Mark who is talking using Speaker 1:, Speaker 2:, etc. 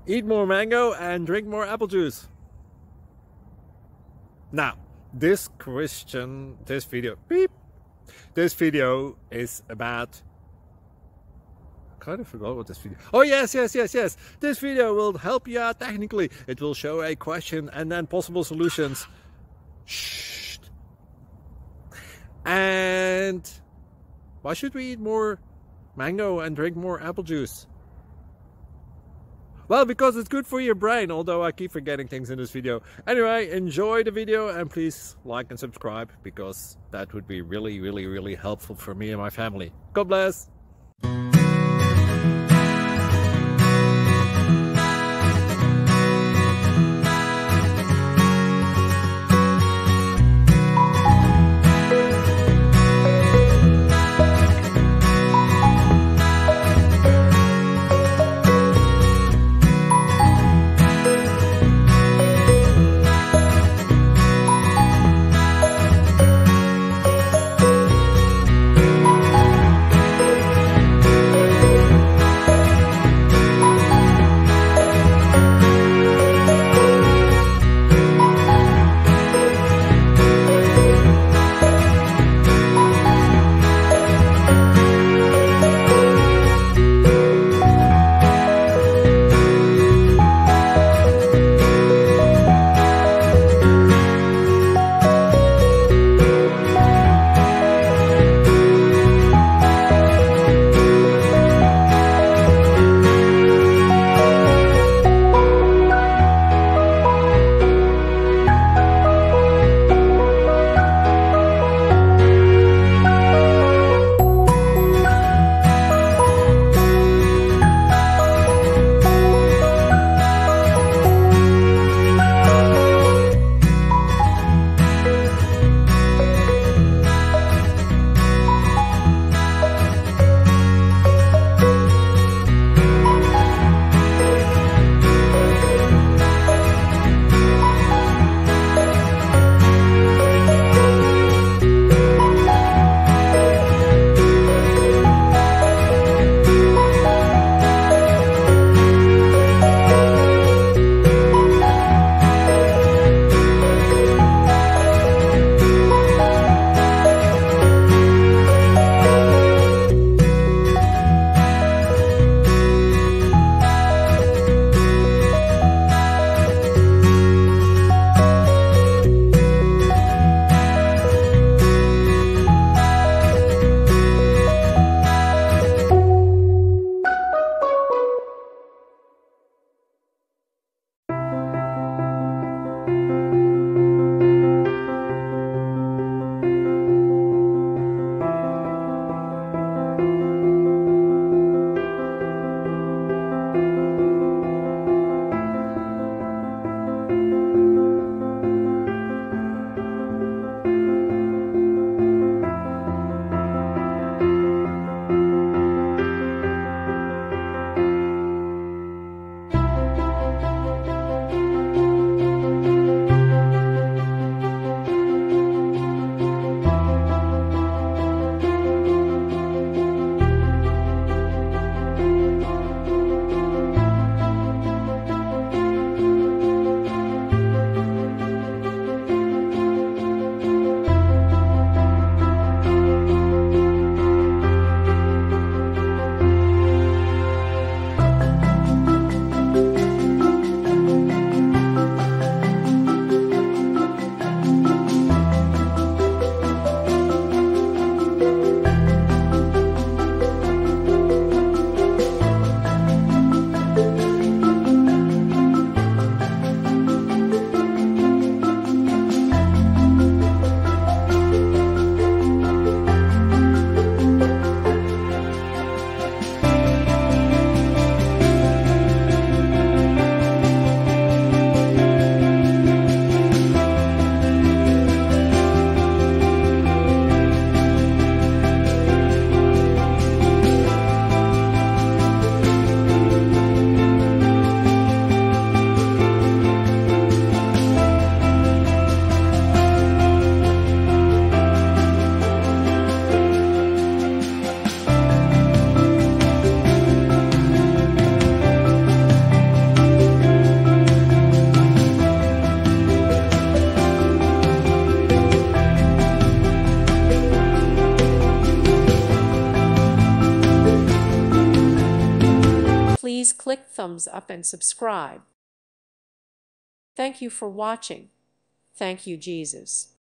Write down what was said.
Speaker 1: Eat more mango and drink more apple juice. Now, this video is about... I kind of forgot what this video... Oh, yes. This video will help you out technically. It will show a question and then possible solutions. Shh. And why should we eat more mango and drink more apple juice? Well, because it's good for your brain, although I keep forgetting things in this video. Anyway, enjoy the video and please like and subscribe, because that would be really helpful for me and my family. God bless!
Speaker 2: click thumbs up and subscribe. Thank you for watching. Thank you, Jesus.